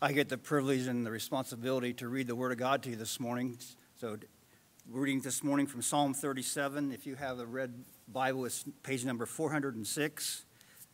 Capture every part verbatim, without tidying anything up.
I get the privilege and the responsibility to read the Word of God to you this morning. So reading this morning from Psalm thirty-seven. If you have a red Bible, it's page number four hundred six.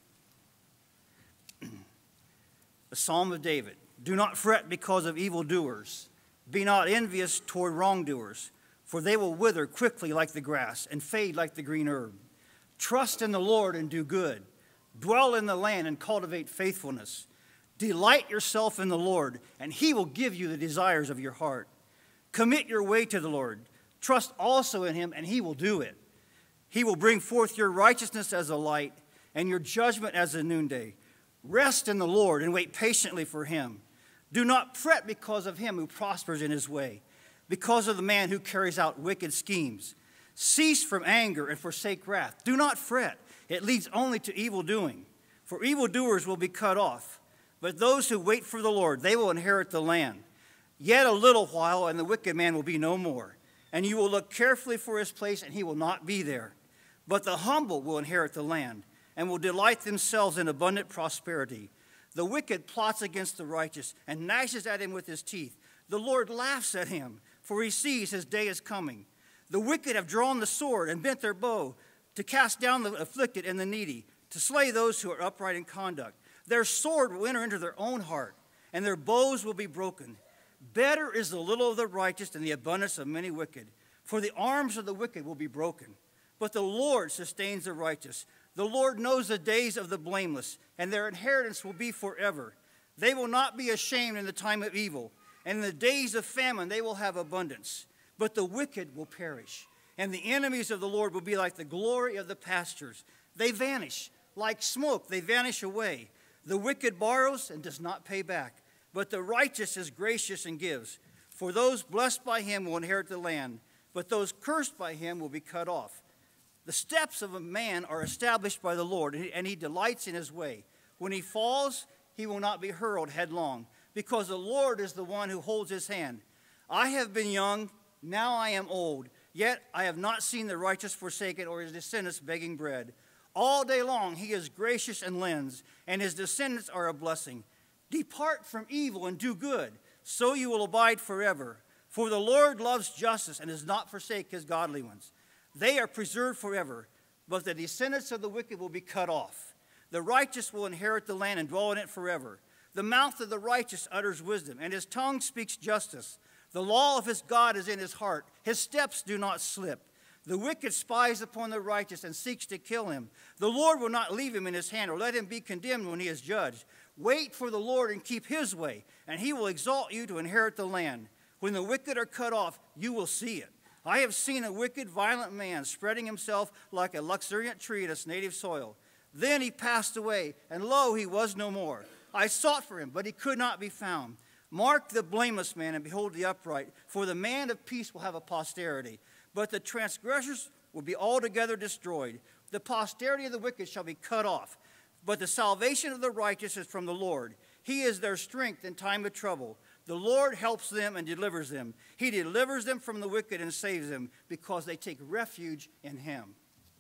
The Psalm of David. Do not fret because of evildoers. Be not envious toward wrongdoers, for they will wither quickly like the grass and fade like the green herb. Trust in the Lord and do good. Dwell in the land and cultivate faithfulness. Delight yourself in the Lord, and he will give you the desires of your heart. Commit your way to the Lord. Trust also in him, and he will do it. He will bring forth your righteousness as a light and your judgment as a noonday. Rest in the Lord and wait patiently for him. Do not fret because of him who prospers in his way, because of the man who carries out wicked schemes. Cease from anger and forsake wrath. Do not fret. It leads only to evil doing. For evildoers will be cut off. But those who wait for the Lord, they will inherit the land. Yet a little while, and the wicked man will be no more. And you will look carefully for his place, and he will not be there. But the humble will inherit the land, and will delight themselves in abundant prosperity. The wicked plots against the righteous, and gnashes at him with his teeth. The Lord laughs at him, for he sees his day is coming. The wicked have drawn the sword and bent their bow, to cast down the afflicted and the needy, to slay those who are upright in conduct. Their sword will enter into their own heart, and their bows will be broken. Better is the little of the righteous than the abundance of many wicked, for the arms of the wicked will be broken. But the Lord sustains the righteous. The Lord knows the days of the blameless, and their inheritance will be forever. They will not be ashamed in the time of evil, and in the days of famine they will have abundance. But the wicked will perish, and the enemies of the Lord will be like the glory of the pastures. They vanish. Like smoke, they vanish away. The wicked borrows and does not pay back, but the righteous is gracious and gives. For those blessed by him will inherit the land, but those cursed by him will be cut off. The steps of a man are established by the Lord, and he delights in his way. When he falls, he will not be hurled headlong, because the Lord is the one who holds his hand. I have been young, now I am old, yet I have not seen the righteous forsaken or his descendants begging bread. All day long he is gracious and lends, and his descendants are a blessing. Depart from evil and do good, so you will abide forever. For the Lord loves justice and does not forsake his godly ones. They are preserved forever, but the descendants of the wicked will be cut off. The righteous will inherit the land and dwell in it forever. The mouth of the righteous utters wisdom, and his tongue speaks justice. The law of his God is in his heart. His steps do not slip. The wicked spies upon the righteous and seeks to kill him. The Lord will not leave him in his hand or let him be condemned when he is judged. Wait for the Lord and keep his way, and he will exalt you to inherit the land. When the wicked are cut off, you will see it. I have seen a wicked, violent man spreading himself like a luxuriant tree in its native soil. Then he passed away, and lo, he was no more. I sought for him, but he could not be found. Mark the blameless man, and behold the upright, for the man of peace will have a posterity. But the transgressors will be altogether destroyed. The posterity of the wicked shall be cut off. But the salvation of the righteous is from the Lord. He is their strength in time of trouble. The Lord helps them and delivers them. He delivers them from the wicked and saves them, because they take refuge in him.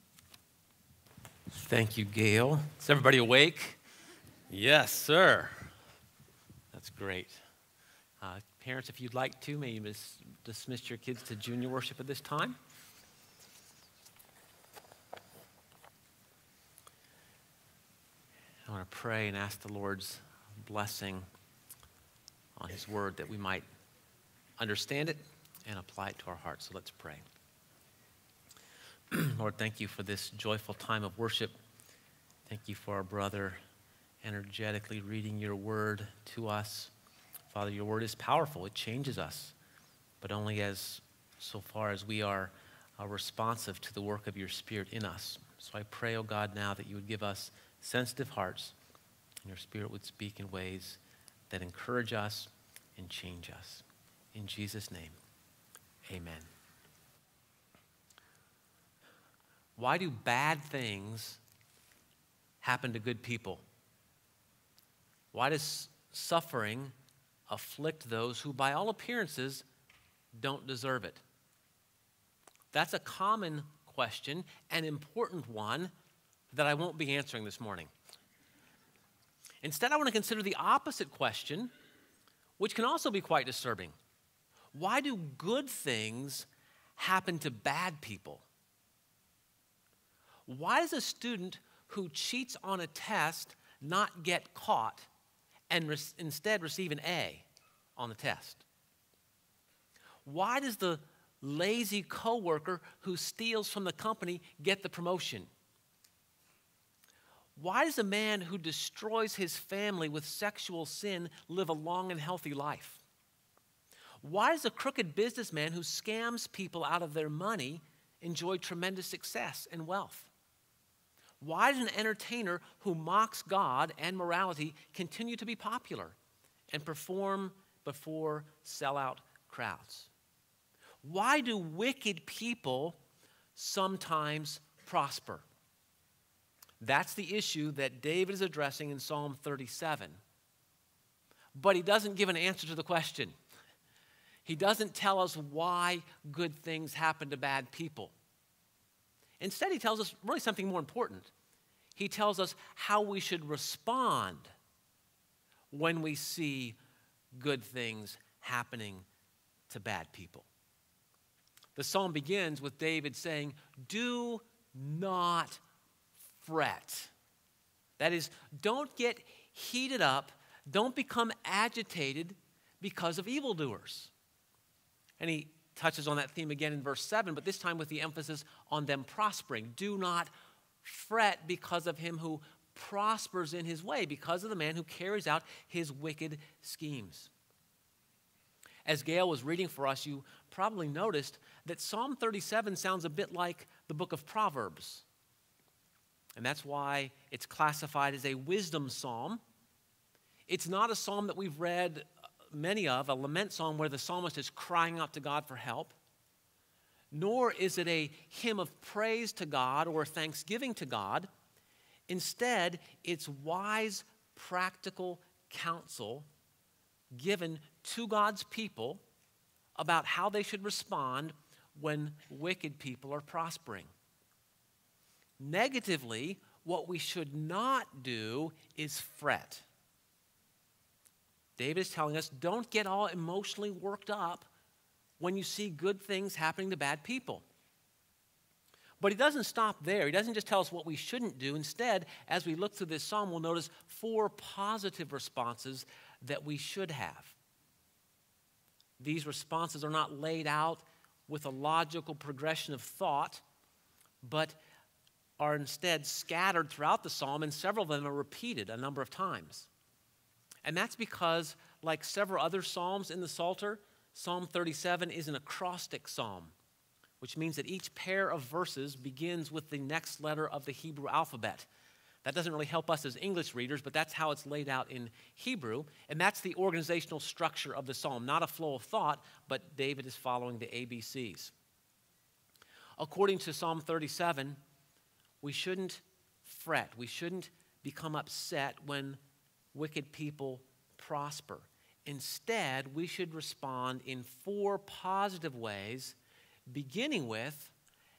Thank you, Gail. Is everybody awake? Yes, sir. That's great. Uh, parents, if you'd like to, may you dis- dismiss your kids to junior worship at this time. I want to pray and ask the Lord's blessing on his word that we might understand it and apply it to our hearts. So let's pray. Lord, thank you for this joyful time of worship. Thank you for our brother energetically reading your word to us. Father, your word is powerful. It changes us, but only as so far as we are uh, responsive to the work of your Spirit in us. So I pray, oh God, now that you would give us sensitive hearts, and your Spirit would speak in ways that encourage us and change us. In Jesus' name, amen. Why do bad things happen to good people? Why does suffering afflict those who, by all appearances, don't deserve it? That's a common question, an important one that I won't be answering this morning. Instead, I want to consider the opposite question. which can also be quite disturbing. Why do good things happen to bad people? Why does a student who cheats on a test not get caught and re- instead receive an A on the test? Why does the lazy coworker who steals from the company get the promotion? Why does a man who destroys his family with sexual sin live a long and healthy life? Why does a crooked businessman who scams people out of their money enjoy tremendous success and wealth? Why does an entertainer who mocks God and morality continue to be popular and perform before sellout crowds? Why do wicked people sometimes prosper? That's the issue that David is addressing in Psalm thirty-seven. But he doesn't give an answer to the question. He doesn't tell us why good things happen to bad people. Instead, he tells us really something more important. He tells us how we should respond when we see good things happening to bad people. The psalm begins with David saying, "Do not fret." That is, don't get heated up, don't become agitated because of evildoers. And he touches on that theme again in verse seven, but this time with the emphasis on them prospering. Do not fret because of him who prospers in his way, because of the man who carries out his wicked schemes. As Gail was reading for us, you probably noticed that Psalm thirty-seven sounds a bit like the book of Proverbs. And that's why it's classified as a wisdom psalm. It's not a psalm that we've read many of, a lament psalm where the psalmist is crying out to God for help. Nor is it a hymn of praise to God or thanksgiving to God. Instead, it's wise, practical counsel given to God's people about how they should respond when wicked people are prospering. Negatively, what we should not do is fret. David is telling us, don't get all emotionally worked up when you see good things happening to bad people. But he doesn't stop there. He doesn't just tell us what we shouldn't do. Instead, as we look through this psalm, we'll notice four positive responses that we should have. These responses are not laid out with a logical progression of thought, but are instead scattered throughout the psalm, and several of them are repeated a number of times. And that's because, like several other psalms in the Psalter, Psalm thirty-seven is an acrostic psalm, which means that each pair of verses begins with the next letter of the Hebrew alphabet. That doesn't really help us as English readers, but that's how it's laid out in Hebrew, and that's the organizational structure of the psalm, not a flow of thought, but David is following the A B Cs. According to Psalm thirty-seven, we shouldn't fret, we shouldn't become upset when wicked people prosper. Instead, we should respond in four positive ways, beginning with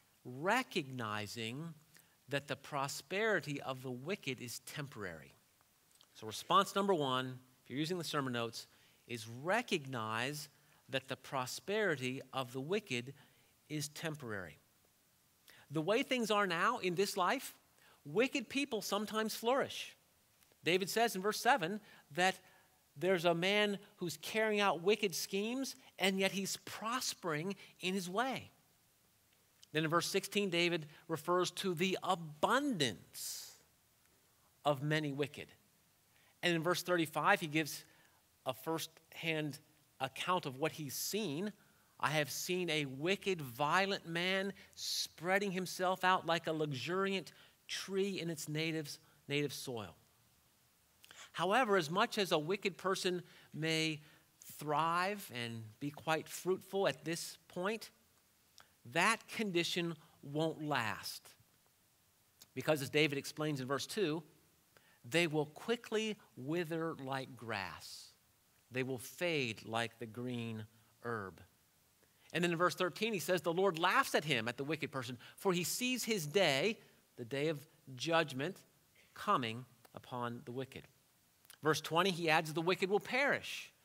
recognizing that the prosperity of the wicked is temporary. So response number one, if you're using the sermon notes, is recognize that the prosperity of the wicked is temporary. The way things are now in this life, wicked people sometimes flourish. David says in verse seven that there's a man who's carrying out wicked schemes, and yet he's prospering in his way. Then in verse sixteen, David refers to the abundance of many wicked. And in verse thirty-five, he gives a first-hand account of what he's seen. I have seen a wicked, violent man spreading himself out like a luxuriant tree in its native, native soil. However, as much as a wicked person may thrive and be quite fruitful at this point, that condition won't last. Because as David explains in verse two, they will quickly wither like grass. They will fade like the green herb. And then in verse thirteen, he says, the Lord laughs at him, at the wicked person, for he sees his day, the day of judgment, coming upon the wicked. Verse twenty, he adds, the wicked will perish.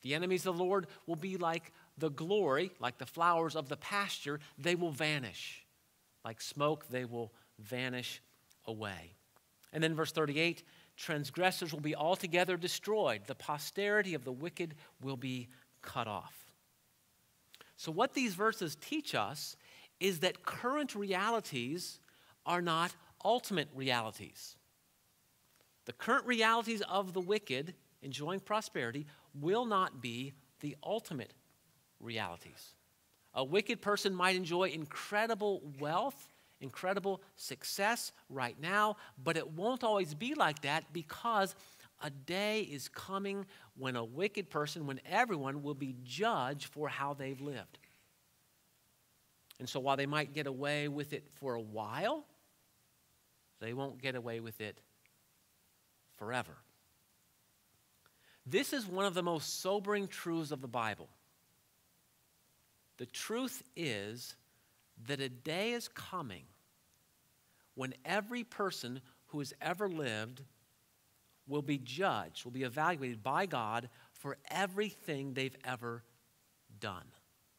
The enemies of the Lord will be like the glory, like the flowers of the pasture. They will vanish. Like smoke, they will vanish away. And then verse thirty-eight, transgressors will be altogether destroyed. The posterity of the wicked will be cut off. So what these verses teach us is that current realities are not ultimate realities. The current realities of the wicked enjoying prosperity will not be the ultimate realities. A wicked person might enjoy incredible wealth, incredible success right now, but it won't always be like that, because a day is coming when a wicked person, when everyone will be judged for how they've lived. And so while they might get away with it for a while, they won't get away with it forever. This is one of the most sobering truths of the Bible. The truth is that a day is coming when every person who has ever lived will be judged, will be evaluated by God for everything they've ever done.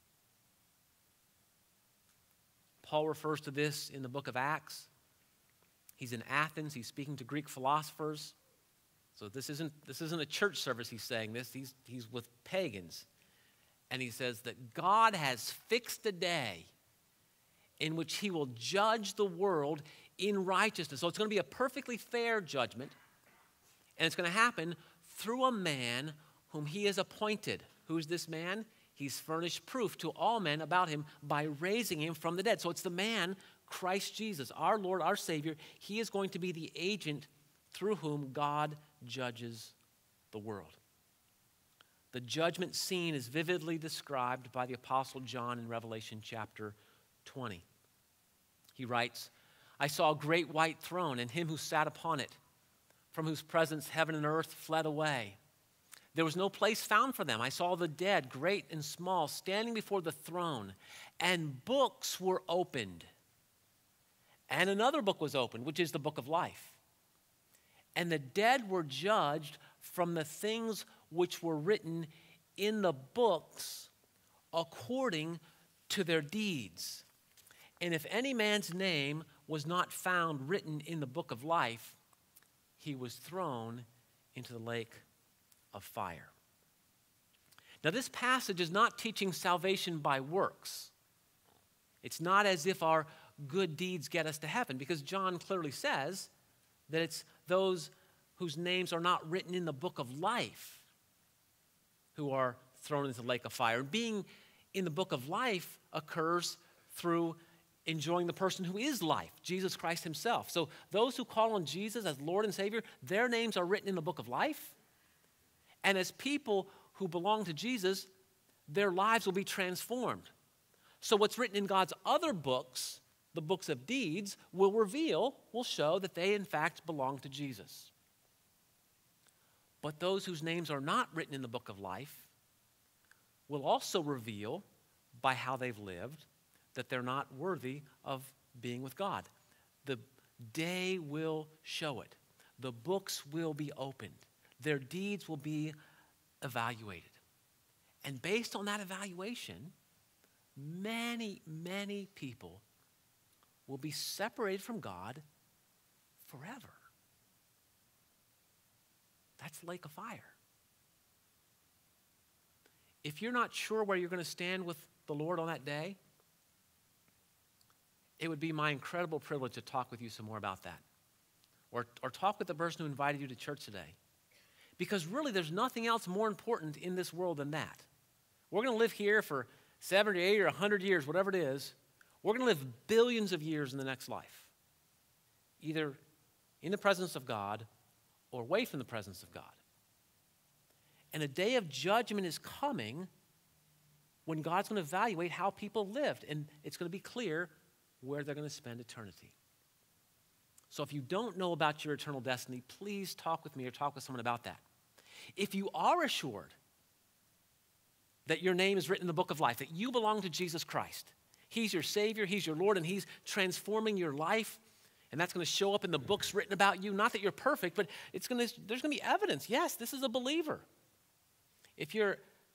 Paul refers to this in the book of Acts. He's in Athens. He's speaking to Greek philosophers. So this isn't, this isn't a church service he's saying this. He's, he's with pagans. And he says that God has fixed a day in which he will judge the world in righteousness. So it's going to be a perfectly fair judgment. And it's going to happen through a man whom he has appointed. Who's this man? He's furnished proof to all men about him by raising him from the dead. So it's the man, Christ Jesus, our Lord, our Savior. He is going to be the agent through whom God judges the world. The judgment scene is vividly described by the Apostle John in Revelation chapter twenty. He writes, I saw a great white throne and him who sat upon it, from whose presence heaven and earth fled away. There was no place found for them. I saw the dead, great and small, standing before the throne, and books were opened. And another book was opened, which is the book of life. And the dead were judged from the things which were written in the books according to their deeds. And if any man's name was not found written in the book of life, he was thrown into the lake of fire. Now, this passage is not teaching salvation by works. It's not as if our good deeds get us to heaven, because John clearly says that it's those whose names are not written in the book of life who are thrown into the lake of fire. Being in the book of life occurs through enjoying the person who is life, Jesus Christ himself. So those who call on Jesus as Lord and Savior, their names are written in the book of life. And as people who belong to Jesus, their lives will be transformed. So what's written in God's other books, the books of deeds, will reveal, will show that they in fact belong to Jesus. But those whose names are not written in the book of life will also reveal by how they've lived that they're not worthy of being with God. The day will show it. The books will be opened. Their deeds will be evaluated. And based on that evaluation, many, many people will be separated from God forever. That's the lake of fire. If you're not sure where you're going to stand with the Lord on that day, it would be my incredible privilege to talk with you some more about that. Or, or talk with the person who invited you to church today. Because really, there's nothing else more important in this world than that. We're going to live here for seventy, eighty, or one hundred years, whatever it is. We're going to live billions of years in the next life. Either in the presence of God or away from the presence of God. And a day of judgment is coming when God's going to evaluate how people lived. And it's going to be clear where they're going to spend eternity. So if you don't know about your eternal destiny, please talk with me or talk with someone about that. If you are assured that your name is written in the book of life, that you belong to Jesus Christ, he's your Savior, he's your Lord, and he's transforming your life, and that's going to show up in the books written about you. Not that you're perfect, but it's going to, there's going to be evidence. Yes, this is a believer. If you're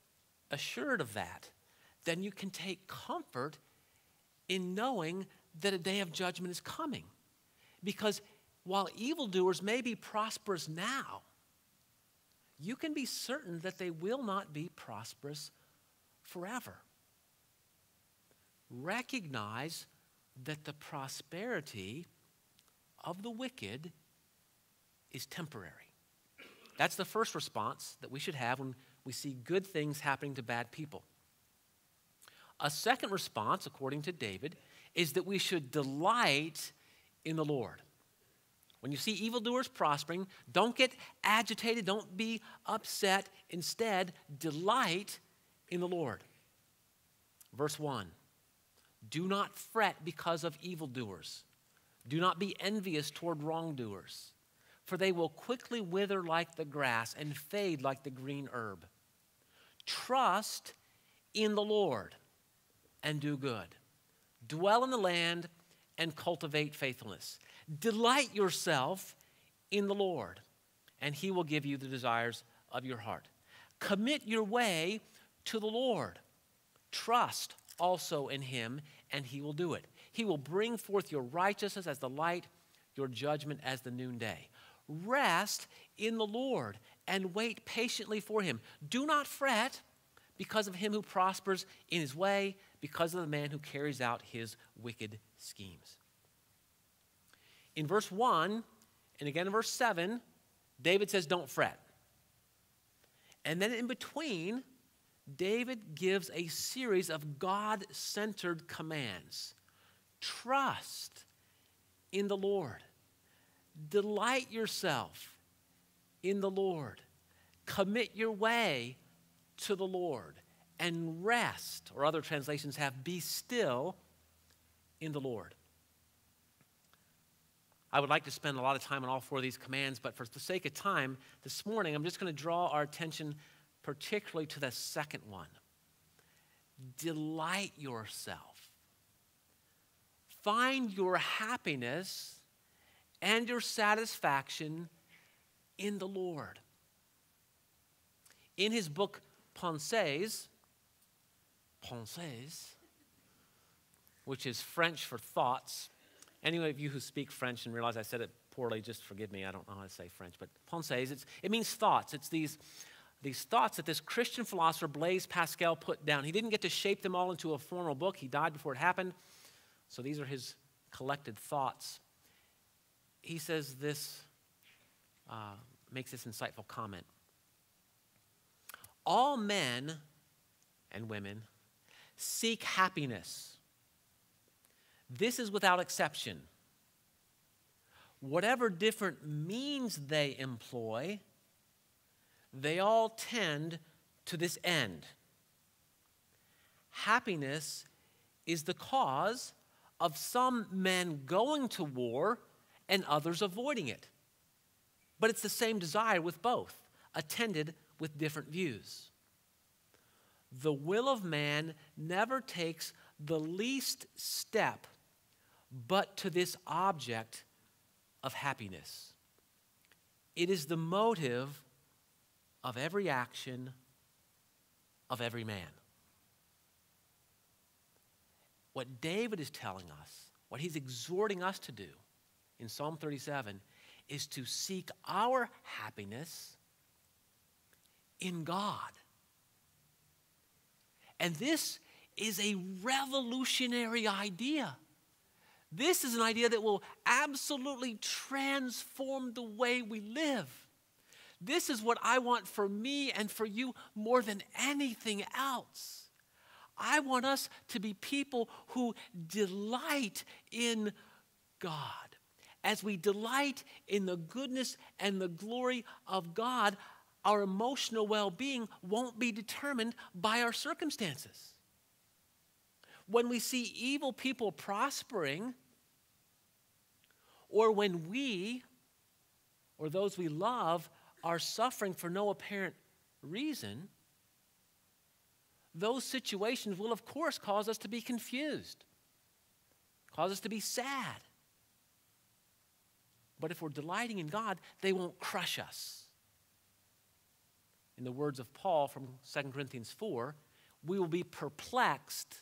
assured of that, then you can take comfort in knowing that a day of judgment is coming. Because while evildoers may be prosperous now, you can be certain that they will not be prosperous forever. Recognize that the prosperity of the wicked is temporary. That's the first response that we should have when we see good things happening to bad people. A second response, according to David, is that we should delight in the Lord. When you see evildoers prospering, don't get agitated, don't be upset. Instead, delight in the Lord. Verse one, do not fret because of evildoers. Do not be envious toward wrongdoers, for they will quickly wither like the grass and fade like the green herb. Trust in the Lord and do good. Dwell in the land and cultivate faithfulness. Delight yourself in the Lord, and he will give you the desires of your heart. Commit your way to the Lord. Trust also in him, and he will do it. He will bring forth your righteousness as the light, your judgment as the noonday. Rest in the Lord and wait patiently for him. Do not fret because of him who prospers in his way, because of the man who carries out his wicked schemes. In verse one, and again in verse seven, David says, don't fret. And then in between, David gives a series of God-centered commands. Trust in the Lord. Delight yourself in the Lord. Commit your way to the Lord. And rest, or other translations have, be still in the Lord. I would like to spend a lot of time on all four of these commands, but for the sake of time, this morning I'm just going to draw our attention particularly to the second one. Delight yourself. Find your happiness and your satisfaction in the Lord. In his book, Pensées, Pensées, which is French for thoughts. Any of you who speak French and realize I said it poorly, just forgive me. I don't know how to say French, but pensées, it's, it means thoughts. It's these, these thoughts that this Christian philosopher Blaise Pascal put down. He didn't get to shape them all into a formal book. He died before it happened. So these are his collected thoughts. He says this, uh, makes this insightful comment. All men and women seek happiness. This is without exception. Whatever different means they employ, they all tend to this end. Happiness is the cause of some men going to war and others avoiding it. But it's the same desire with both, attended with different views. The will of man never takes the least step but to this object of happiness. It is the motive of every action of every man. What David is telling us, what he's exhorting us to do in Psalm thirty-seven, is to seek our happiness in God. And this is a revolutionary idea. This is an idea that will absolutely transform the way we live. This is what I want for me and for you more than anything else. I want us to be people who delight in God. As we delight in the goodness and the glory of God, our emotional well-being won't be determined by our circumstances. When we see evil people prospering, or when we or those we love are suffering for no apparent reason, those situations will, of course, cause us to be confused, cause us to be sad. But if we're delighting in God, they won't crush us. In the words of Paul from Second Corinthians four, we will be perplexed,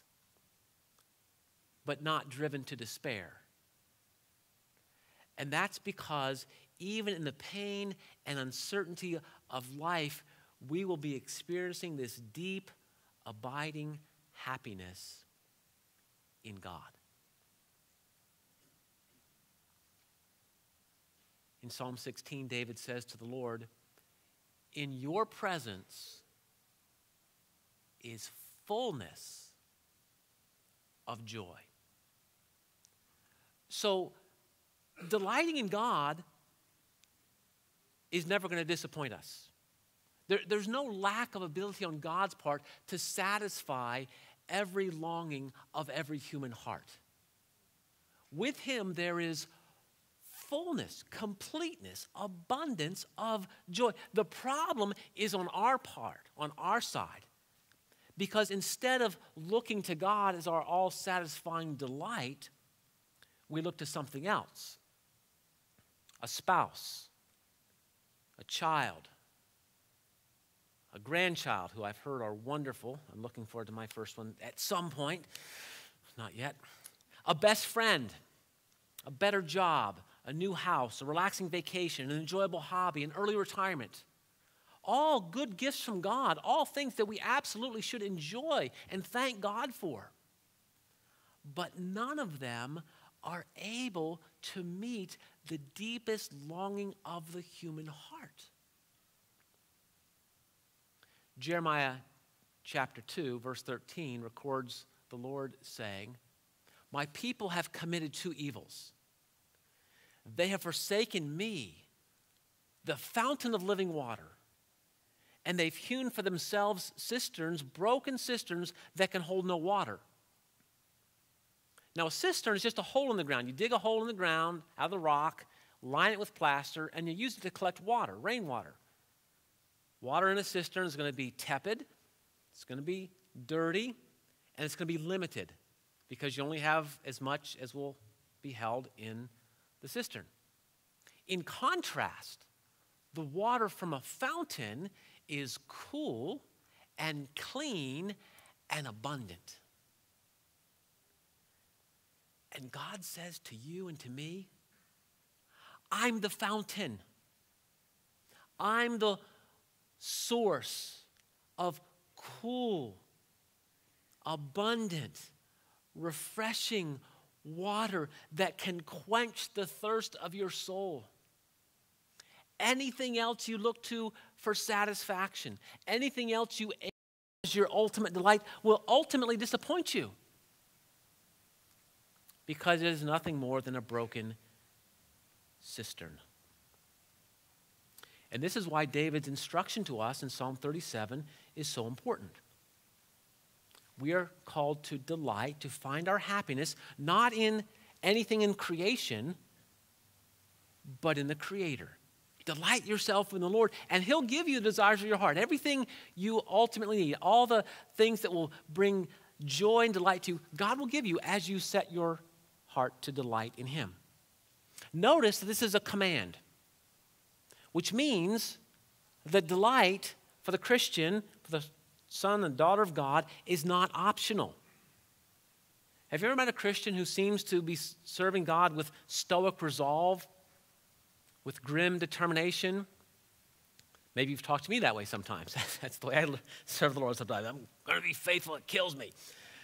but not driven to despair. And that's because even in the pain and uncertainty of life, we will be experiencing this deep, abiding happiness in God. In Psalm sixteen, David says to the Lord, "In your presence is fullness of joy." So, delighting in God is never going to disappoint us. There, there's no lack of ability on God's part to satisfy every longing of every human heart. With Him, there is fullness, completeness, abundance of joy. The problem is on our part, on our side, because instead of looking to God as our all-satisfying delight, we look to something else. A spouse, a child, a grandchild who I've heard are wonderful. I'm looking forward to my first one at some point. Not yet. A best friend, a better job, a new house, a relaxing vacation, an enjoyable hobby, an early retirement. All good gifts from God, all things that we absolutely should enjoy and thank God for. But none of them are able to meet the deepest longing of the human heart. Jeremiah chapter two, verse thirteen records the Lord saying, "My people have committed two evils. They have forsaken me, the fountain of living water, and they've hewn for themselves cisterns, broken cisterns that can hold no water." Now, a cistern is just a hole in the ground. You dig a hole in the ground out of the rock, line it with plaster, and you use it to collect water, rainwater. Water in a cistern is going to be tepid, it's going to be dirty, and it's going to be limited because you only have as much as will be held in the cistern. In contrast, the water from a fountain is cool and clean and abundant. And God says to you and to me, I'm the fountain. I'm the source of cool, abundant, refreshing water that can quench the thirst of your soul. Anything else you look to for satisfaction, anything else you aim as your ultimate delight will ultimately disappoint you, because it is nothing more than a broken cistern. And this is why David's instruction to us in Psalm thirty-seven is so important. We are called to delight, to find our happiness, not in anything in creation, but in the Creator. Delight yourself in the Lord, and He'll give you the desires of your heart. Everything you ultimately need, all the things that will bring joy and delight to you, God will give you as you set your heart to delight in Him. Notice that this is a command, which means that delight for the Christian, for the son and daughter of God, is not optional. Have you ever met a Christian who seems to be serving God with stoic resolve, with grim determination? Maybe you've talked to me that way sometimes. That's the way I serve the Lord sometimes. I'm going to be faithful, it kills me.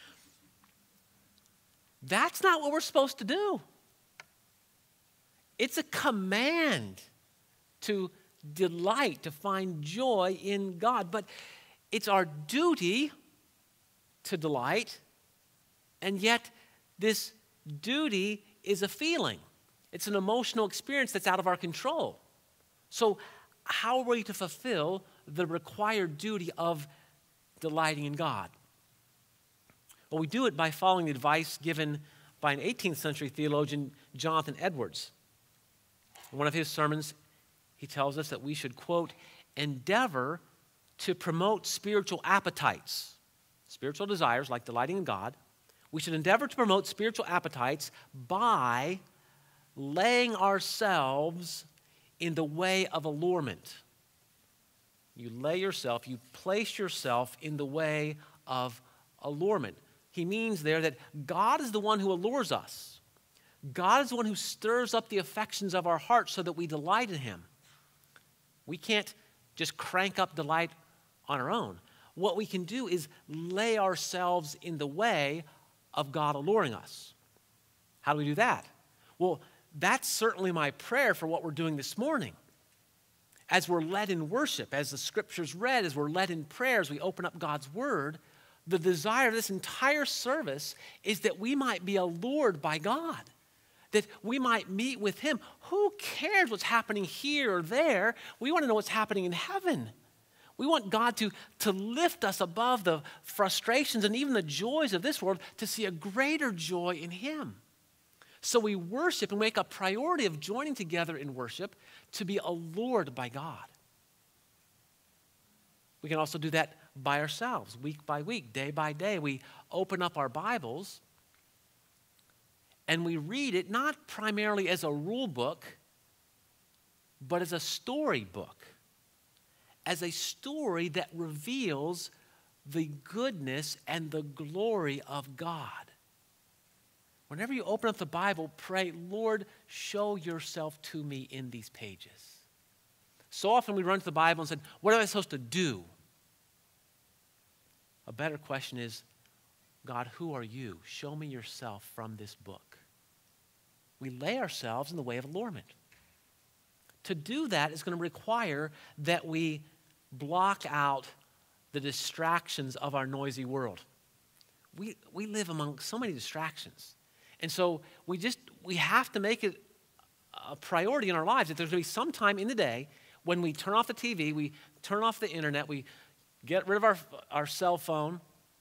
That's not what we're supposed to do. It's a command to delight, to find joy in God. But it's our duty to delight, and yet this duty is a feeling. It's an emotional experience that's out of our control. So how are we to fulfill the required duty of delighting in God? Well, we do it by following the advice given by an eighteenth century theologian, Jonathan Edwards. In one of his sermons, he tells us that we should, quote, endeavor to promote spiritual appetites, spiritual desires like delighting in God. We should endeavor to promote spiritual appetites by laying ourselves in the way of allurement. You lay yourself, you place yourself in the way of allurement. He means there that God is the one who allures us. God is the one who stirs up the affections of our hearts so that we delight in him. We can't just crank up delight on our own. What we can do is lay ourselves in the way of God alluring us. How do we do that? Well, that's certainly my prayer for what we're doing this morning. As we're led in worship, as the scriptures read, as we're led in prayer, as we open up God's word, the desire of this entire service is that we might be allured by God, that we might meet with him. Who cares what's happening here or there? We want to know what's happening in heaven. We want God to, to lift us above the frustrations and even the joys of this world to see a greater joy in him. So we worship and make a priority of joining together in worship to be allured by God. We can also do that by ourselves, week by week, day by day. We open up our Bibles and we read it not primarily as a rule book, but as a storybook, as a story that reveals the goodness and the glory of God. Whenever you open up the Bible, pray, Lord, show yourself to me in these pages. So often we run to the Bible and say, what am I supposed to do? A better question is, God, who are you? Show me yourself from this book. We lay ourselves in the way of allurement. To do that is going to require that we block out the distractions of our noisy world. We, we live among so many distractions. And so we just, we have to make it a priority in our lives that there's going to be some time in the day when we turn off the T V, we turn off the internet, we get rid of our, our cell phone,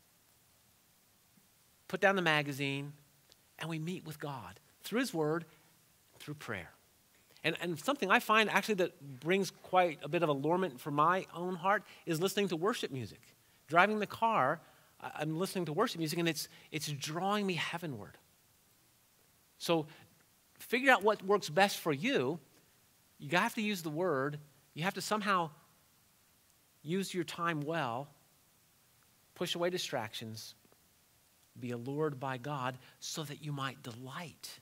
put down the magazine, and we meet with God through his word, through prayer. And, and something I find actually that brings quite a bit of allurement for my own heart is listening to worship music. Driving the car, I'm listening to worship music, and it's, it's drawing me heavenward. So figure out what works best for you. You have to use the word. You have to somehow use your time well, push away distractions, be allured by God so that you might delight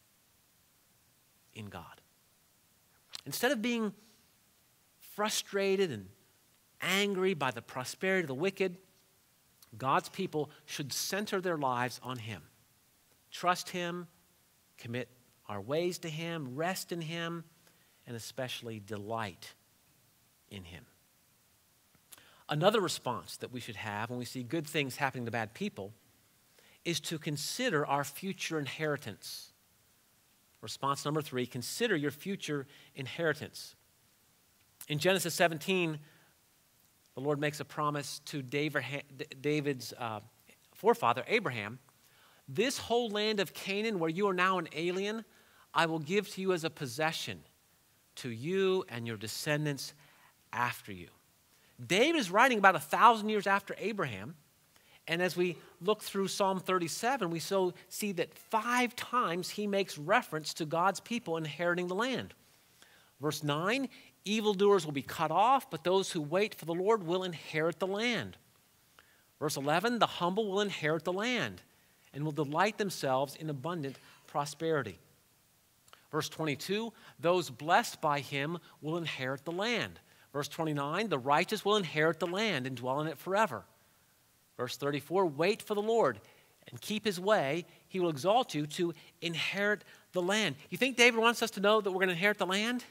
in God. Instead of being frustrated and angry by the prosperity of the wicked, God's people should center their lives on him. Trust him, commit our ways to him, rest in him, and especially delight in him. Another response that we should have when we see good things happening to bad people is to consider our future inheritance. Response number three, consider your future inheritance. In Genesis seventeen, the Lord makes a promise to David's uh, forefather, Abraham. This whole land of Canaan, where you are now an alien, I will give to you as a possession, to you and your descendants after you. David is writing about a thousand years after Abraham. And as we look through Psalm thirty-seven, we so see that five times he makes reference to God's people inheriting the land. Verse nine, evildoers will be cut off, but those who wait for the Lord will inherit the land. Verse eleven, the humble will inherit the land and will delight themselves in abundant prosperity. Verse twenty-two, those blessed by him will inherit the land. Verse twenty-nine, the righteous will inherit the land and dwell in it forever. Verse thirty-four, wait for the Lord and keep his way. He will exalt you to inherit the land. You think David wants us to know that we're going to inherit the land?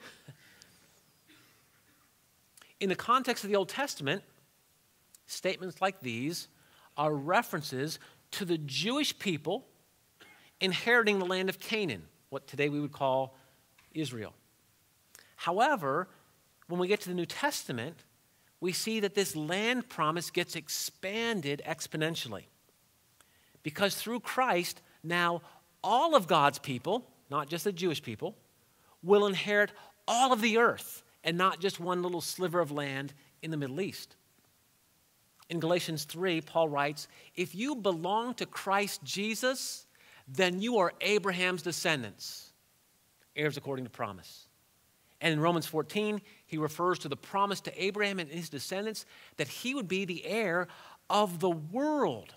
In the context of the Old Testament, statements like these are references to the Jewish people inheriting the land of Canaan, what today we would call Israel. However, when we get to the New Testament, we see that this land promise gets expanded exponentially. Because through Christ, now all of God's people, not just the Jewish people, will inherit all of the earth and not just one little sliver of land in the Middle East. In Galatians three, Paul writes, if you belong to Christ Jesus, then you are Abraham's descendants, heirs according to promise. And in Romans fourteen, he refers to the promise to Abraham and his descendants that he would be the heir of the world.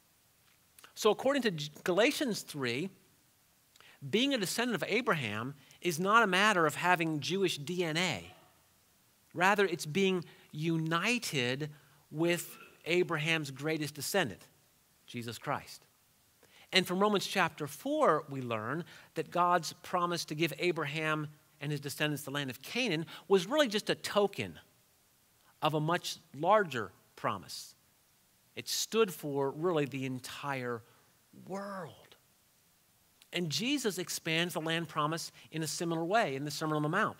So according to Galatians three, being a descendant of Abraham is not a matter of having Jewish D N A. Rather, it's being united with Abraham's greatest descendant, Jesus Christ. And from Romans chapter four, we learn that God's promise to give Abraham and his descendants the land of Canaan was really just a token of a much larger promise. It stood for really the entire world. And Jesus expands the land promise in a similar way in the Sermon on the Mount.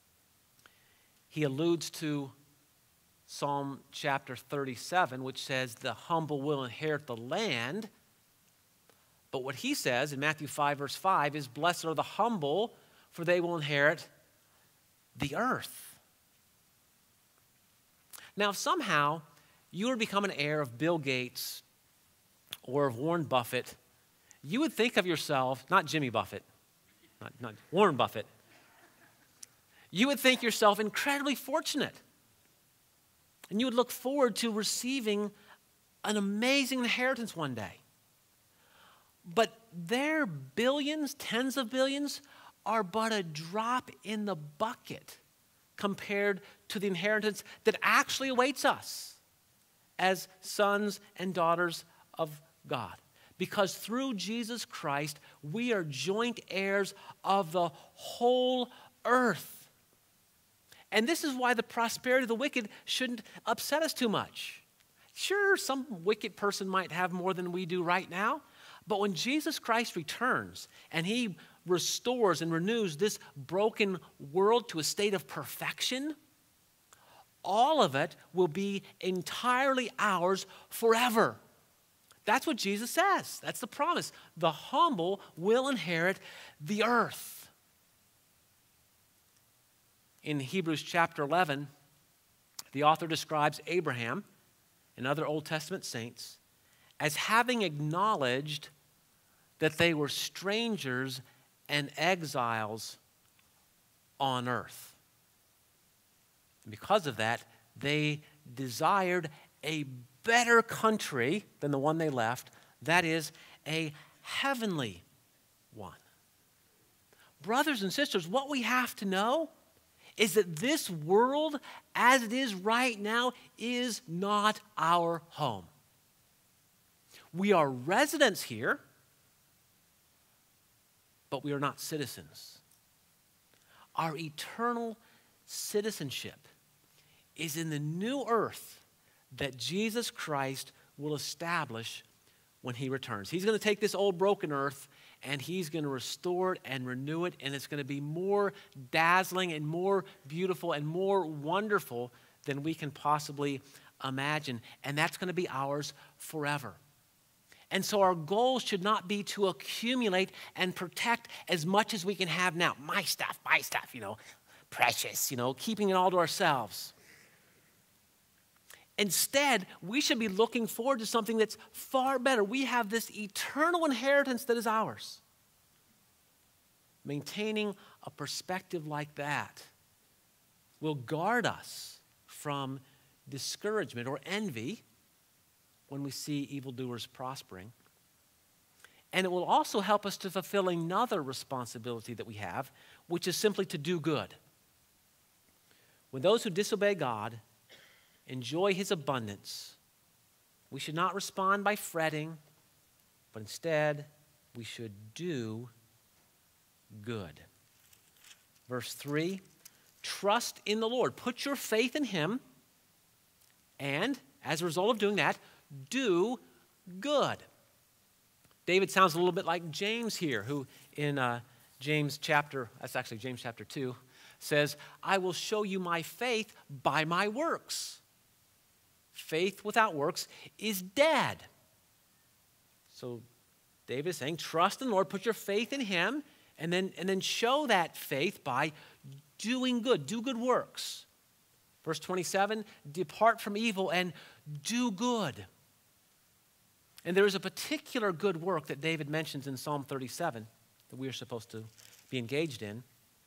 He alludes to Psalm chapter thirty-seven, which says, the humble will inherit the land. But what he says in Matthew five, verse five, is, blessed are the humble, for they will inherit the earth. Now, if somehow you were to become an heir of Bill Gates or of Warren Buffett, you would think of yourself, not Jimmy Buffett, not, not Warren Buffett, you would think yourself incredibly fortunate. And you would look forward to receiving an amazing inheritance one day. But their billions, tens of billions, are but a drop in the bucket compared to the inheritance that actually awaits us as sons and daughters of God. Because through Jesus Christ, we are joint heirs of the whole earth. And this is why the prosperity of the wicked shouldn't upset us too much. Sure, some wicked person might have more than we do right now, but when Jesus Christ returns and he restores and renews this broken world to a state of perfection, all of it will be entirely ours forever. That's what Jesus says. That's the promise. The humble will inherit the earth. In Hebrews chapter eleven, the author describes Abraham and other Old Testament saints as having acknowledged that they were strangers and exiles on earth. And because of that, they desired a better country than the one they left, that is, a heavenly one. Brothers and sisters, what we have to know is that this world, as it is right now, is not our home. We are residents here, but we are not citizens. Our eternal citizenship is in the new earth that Jesus Christ will establish when he returns. He's going to take this old broken earth and he's going to restore it and renew it, and it's going to be more dazzling and more beautiful and more wonderful than we can possibly imagine. And that's going to be ours forever. And so our goal should not be to accumulate and protect as much as we can have now. My stuff, my stuff, you know, precious, you know, keeping it all to ourselves. Instead, we should be looking forward to something that's far better. We have this eternal inheritance that is ours. Maintaining a perspective like that will guard us from discouragement or envy when we see evildoers prospering. And it will also help us to fulfill another responsibility that we have, which is simply to do good. When those who disobey God enjoy his abundance, we should not respond by fretting, but instead we should do good. Verse three, trust in the Lord. Put your faith in him, and as a result of doing that, do good. David sounds a little bit like James here, who in uh, James chapter, that's actually James chapter two, says, I will show you my faith by my works. Faith without works is dead. So David is saying, trust in the Lord, put your faith in him, and then, and then show that faith by doing good, do good works. Verse twenty-seven, depart from evil and do good. And there is a particular good work that David mentions in Psalm thirty-seven that we are supposed to be engaged in,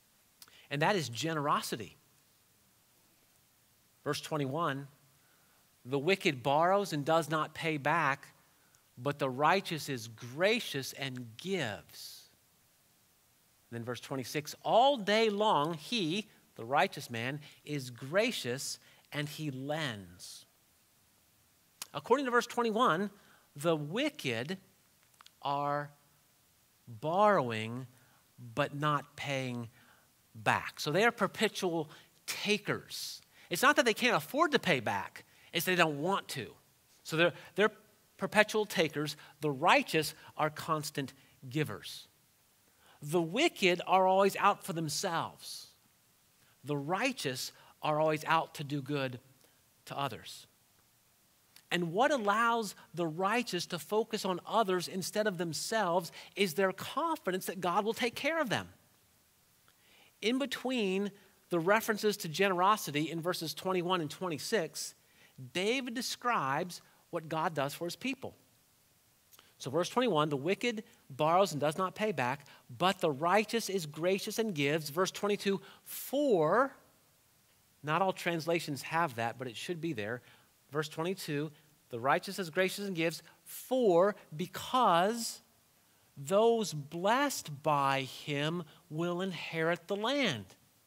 and that is generosity. Verse twenty-one, The wicked borrows and does not pay back, but the righteous is gracious and gives. Then verse twenty-six, all day long he, the righteous man, is gracious and he lends. According to verse twenty-one, the wicked are borrowing but not paying back. So they are perpetual takers. It's not that they can't afford to pay back, it's they don't want to. So they're, they're perpetual takers. The righteous are constant givers. The wicked are always out for themselves. The righteous are always out to do good to others. And what allows the righteous to focus on others instead of themselves is their confidence that God will take care of them. In between the references to generosity in verses twenty-one and twenty-six, David describes what God does for his people. So verse twenty-one, the wicked borrows and does not pay back, but the righteous is gracious and gives. Verse twenty-two, for, not all translations have that, but it should be there. Verse twenty-two, the righteous is gracious and gives, for, because those blessed by him will inherit the land.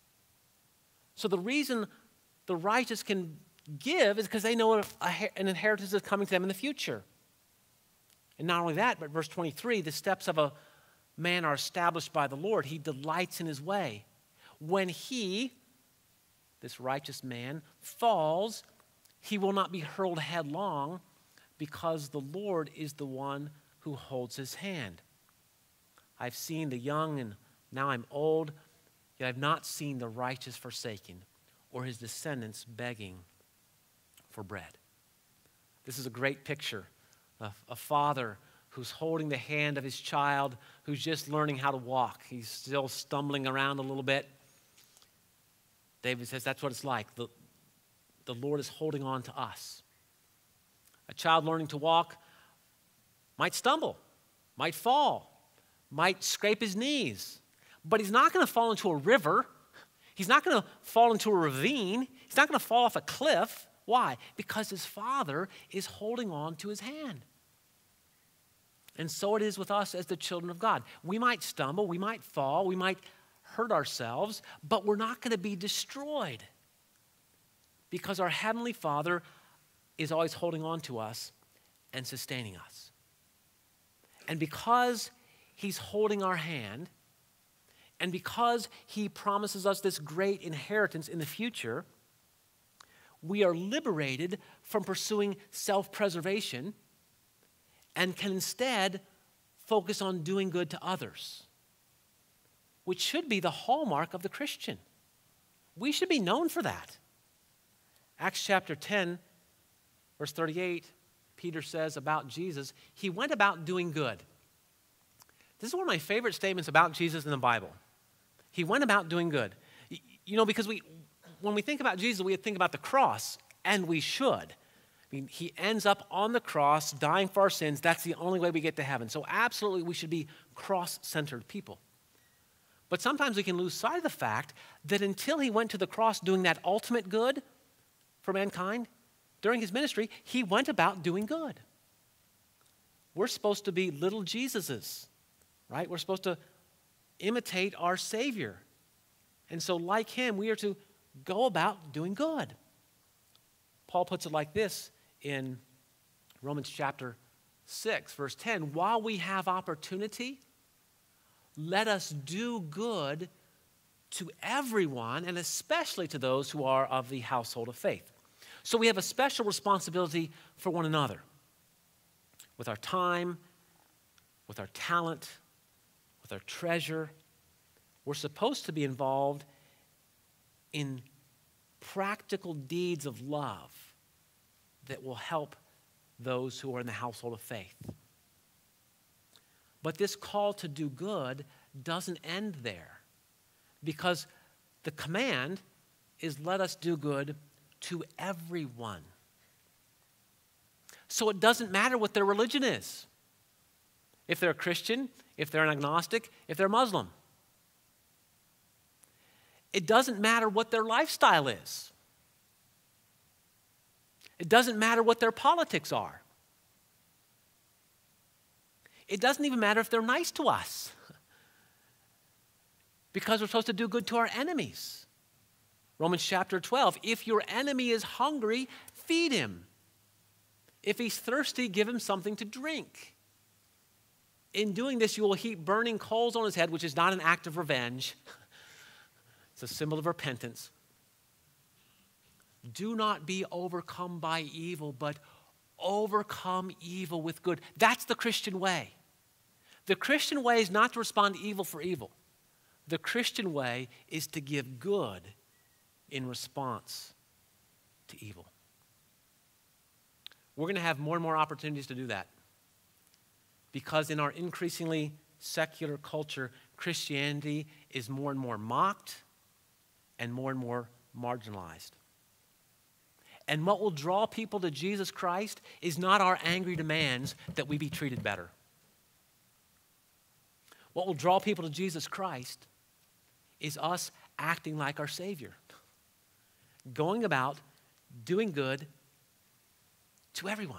So the reason the righteous can give is because they know a, a, an inheritance is coming to them in the future. And not only that, but verse twenty-three, the steps of a man are established by the Lord. He delights in his way. When he, this righteous man, falls, he will not be hurled headlong because the Lord is the one who holds his hand. I've seen the young and now I'm old, yet I've not seen the righteous forsaken or his descendants begging for bread. This is a great picture of a father who's holding the hand of his child who's just learning how to walk. He's still stumbling around a little bit. David says that's what it's like. The, the Lord is holding on to us. A child learning to walk might stumble, might fall, might scrape his knees, but he's not going to fall into a river. He's not going to fall into a ravine. He's not going to fall off a cliff. Why? Because his father is holding on to his hand. And so it is with us as the children of God. We might stumble, we might fall, we might hurt ourselves, but we're not going to be destroyed because our Heavenly Father is always holding on to us and sustaining us. And because He's holding our hand, and because He promises us this great inheritance in the future, we are liberated from pursuing self-preservation and can instead focus on doing good to others, which should be the hallmark of the Christian. We should be known for that. Acts chapter ten, verse thirty-eight, Peter says about Jesus, He went about doing good. This is one of my favorite statements about Jesus in the Bible. He went about doing good. You know, because we, when we think about Jesus, we think about the cross, and we should. I mean, He ends up on the cross, dying for our sins. That's the only way we get to heaven. So absolutely, we should be cross-centered people. But sometimes we can lose sight of the fact that until He went to the cross doing that ultimate good for mankind, during His ministry, He went about doing good. We're supposed to be little Jesuses, right? We're supposed to imitate our Savior. And so like Him, we are to go about doing good. Paul puts it like this in Romans chapter six, verse ten. While we have opportunity, let us do good to everyone, and especially to those who are of the household of faith. So we have a special responsibility for one another. With our time, with our talent, with our treasure, we're supposed to be involved in practical deeds of love that will help those who are in the household of faith. But this call to do good doesn't end there, because the command is let us do good to everyone. So it doesn't matter what their religion is. If they're a Christian, if they're an agnostic, if they're Muslim. It doesn't matter what their lifestyle is. It doesn't matter what their politics are. It doesn't even matter if they're nice to us, because we're supposed to do good to our enemies. Romans chapter twelve, if your enemy is hungry, feed him. If he's thirsty, give him something to drink. In doing this, you will heap burning coals on his head, which is not an act of revenge. It's a symbol of repentance. Do not be overcome by evil, but overcome evil with good. That's the Christian way. The Christian way is not to respond to evil for evil. The Christian way is to give good in response to evil. We're going to have more and more opportunities to do that, because in our increasingly secular culture, Christianity is more and more mocked and more and more marginalized. And what will draw people to Jesus Christ is not our angry demands that we be treated better. What will draw people to Jesus Christ is us acting like our Savior, going about doing good to everyone.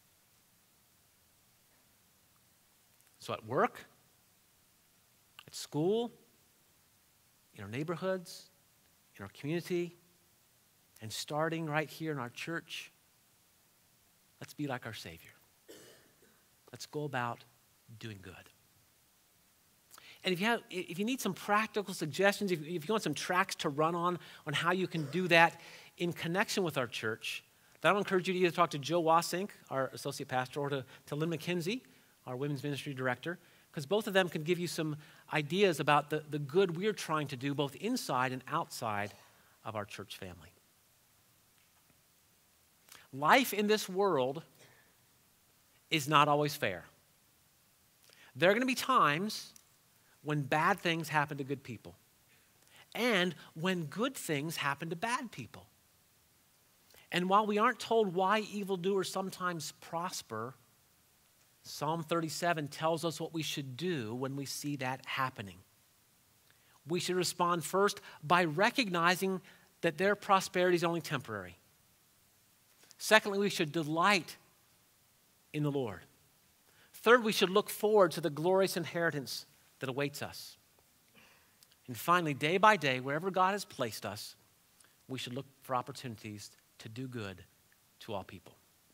So at work, at school, in our neighborhoods, in our community, and starting right here in our church, let's be like our Savior. Let's go about doing good. And if you, have, if you need some practical suggestions, if, if you want some tracks to run on, on how you can do that in connection with our church, then I'll encourage you to either talk to Joe Wasink, our associate pastor, or to, to Lynn McKenzie, our women's ministry director, because both of them can give you some ideas about the, the good we're trying to do both inside and outside of our church family. Life in this world is not always fair. There are going to be times when bad things happen to good people, and when good things happen to bad people. And while we aren't told why evildoers sometimes prosper, Psalm thirty-seven tells us what we should do when we see that happening. We should respond first by recognizing that their prosperity is only temporary. Secondly, we should delight in the Lord. Third, we should look forward to the glorious inheritance that awaits us. And finally, day by day, wherever God has placed us, we should look for opportunities to do good to all people.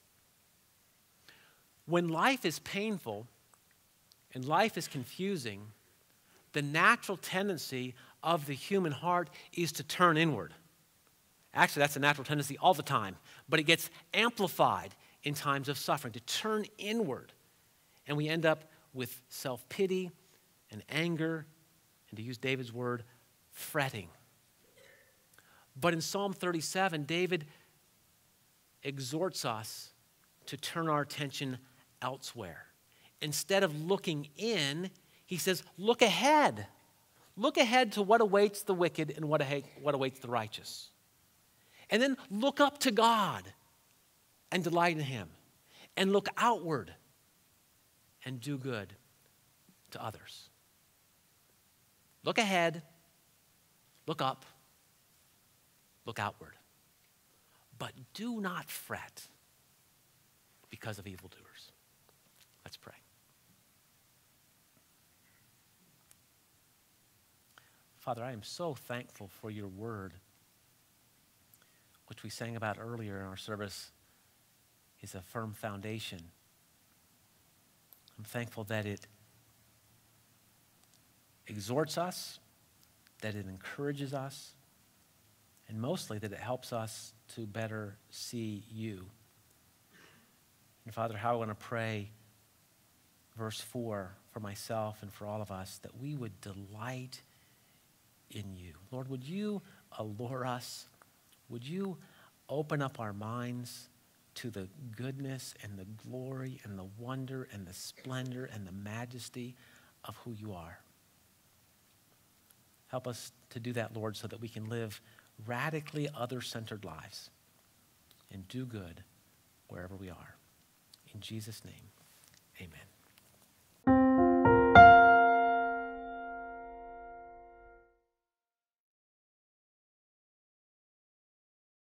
When life is painful and life is confusing, the natural tendency of the human heart is to turn inward. Actually, that's a natural tendency all the time, but it gets amplified in times of suffering, to turn inward. And we end up with self-pity and anger, and to use David's word, fretting. But in Psalm thirty-seven, David exhorts us to turn our attention elsewhere. Instead of looking in, he says, look ahead. Look ahead to what awaits the wicked and what awaits the righteous. And then look up to God and delight in him. And look outward and do good to others. Look ahead, look up, look outward. But do not fret because of evildoers. Let's pray. Father, I am so thankful for your word, which we sang about earlier in our service, is a firm foundation. I'm thankful that it exhorts us, that it encourages us, and mostly that it helps us to better see you. And Father, how I want to pray verse four for myself and for all of us, that we would delight in you. Lord, would you allure us? Would you open up our minds to the goodness and the glory and the wonder and the splendor and the majesty of who you are? Help us to do that, Lord, so that we can live radically other-centered lives and do good wherever we are. In Jesus' name, amen.